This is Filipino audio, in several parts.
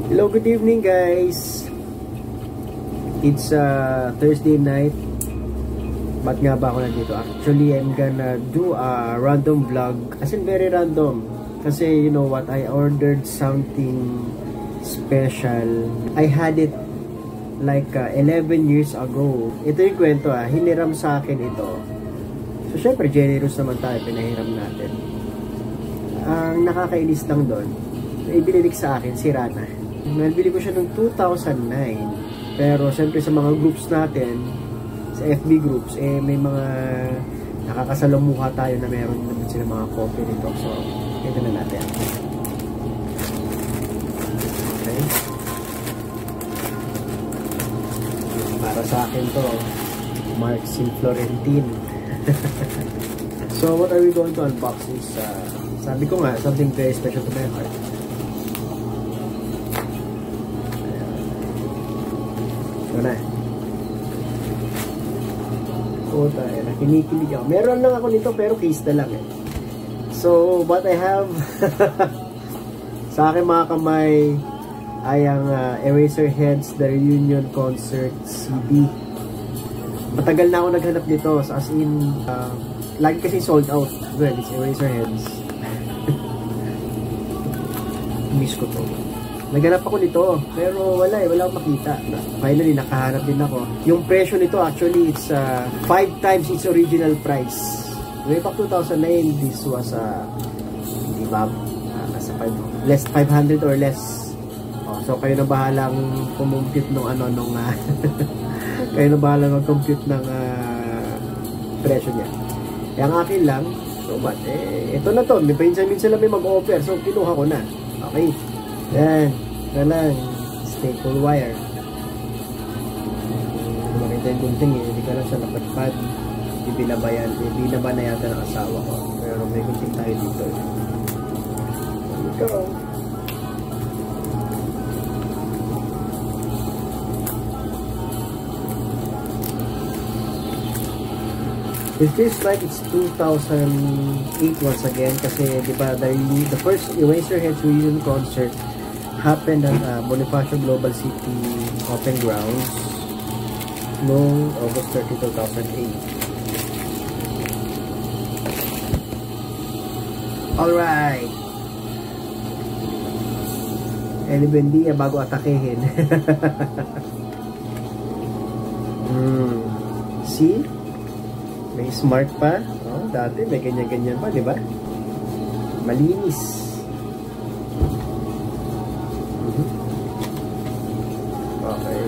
Hello, good evening guys. It's Thursday night. Ba't nga ba ako nandito? Actually, I'm gonna do a random vlog. As in, very random. Kasi, you know what? I ordered something special. I had it like 11 years ago. Ito yung kwento hiniram sa akin ito. So, syempre, generous naman tayo. Pinahiram natin. Ang nakakainis lang doon, ibinilig sa akin, si Rana. Nabili ko siya noong 2009. Pero syempre sa mga groups natin, sa FB groups, may mga nakakasalamuha tayo na meron naman sila mga copy nito. So, ito na natin. Okay. Para sa akin to, Mark C. Florentin. So, what are we going to unbox is, sabi ko nga, something very special to my heart. Na. Puta, nakinikilig ako. Meron lang ako nito pero case na lang So, what I have sa akin mga kamay ay ang Eraserheads The Reunion Concert CD. Matagal na ako naghanap nito. So, as in, lagi kasi sold out. Well, it's Eraserheads. Miss ko to. Naghanap ako nito, pero wala akong makita. Finally, nakahanap din ako. Yung presyo nito, actually, it's 5 times its original price. Way back 2009, this was, diba, nasa 500 or less. So, kayo na bahalang kumumpute nung kayo na bahalang mag-compute ng presyo niya. Yung akin lang, so, but, ito na to. Minsan lang may mag-offer, so, kinuha ko na. Okay. Yan, na lang, staple wire. Makita yung gunting hindi ka lang siya napadpad. Ibinaba na yata ng asawa ko. Pero may gunting tayo dito. Ikaw. It feels like it's 2008 once again kasi diba the first Eraserheads reunion concert happened at Bonifacio Global City Open Grounds noong August 30, 2008. Alright! Eli Buendia bago atakehin. See? May smart pa. Oh, dati may ganyan-ganyan pa, di ba? Malinis. Okay.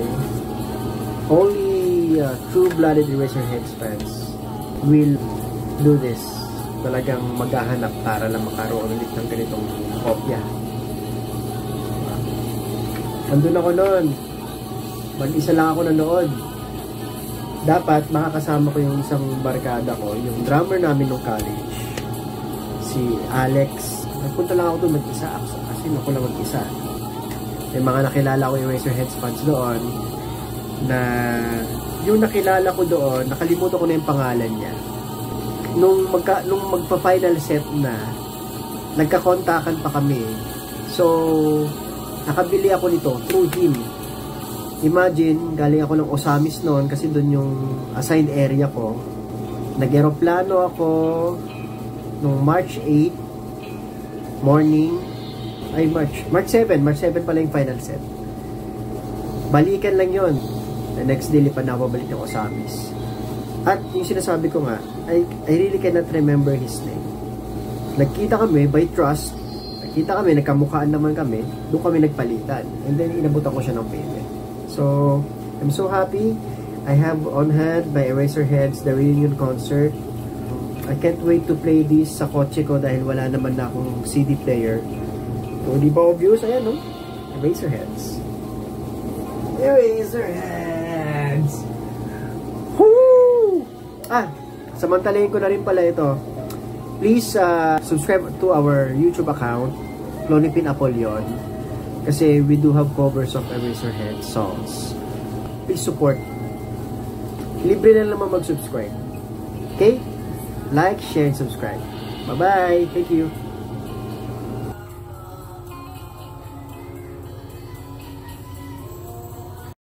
Only true-blooded Eraserheads fans will do this. Talagang maghahanap para lang makaroon ulit ng ganitong kopya. Andun ako noon. Mag-isa lang ako nanood. Dapat makakasama ko yung isang barkada ko, yung drummer namin nung college, si Alex. Nagpunta lang ako doon mag-isa, kasi ako lang mag-isa. May mga nakilala ko yung Eraserheads fans doon, na yung nakilala ko doon, nakalimutan ko na yung pangalan niya. Nung magpa-final set na, nagkakontakan pa kami. So, nakabili ako nito through him. Imagine, galing ako ng Osamis noon kasi doon yung assigned area ko. Nag-aeroplano ako noong March 8 morning. Ay, March 7 pala yung final set. Balikan lang yon. The next day, lipan na ako balik ng Osamis. At yung sinasabi ko nga, I really cannot remember his name. Nagkita kami by trust. Nagkita kami, nagkamukhaan naman kami. Doon kami nagpalitan. And then, inabutan ko siya ng payment. So, I'm so happy. I have on hand my Eraserheads The Reunion Concert. I can't wait to play this sa kotse ko dahil wala naman na akong CD player. So, di ba obvious? Ayan, no? Eraserheads. Eraserheads! Woo! Samantalayin ko na rin pala ito. Please subscribe to our YouTube account, Clonipin Apollyon. Kasi we do have covers of Eraserheads songs. Please support. Libre na naman mag-subscribe. Okay? Like, share, and subscribe. Bye-bye. Thank you.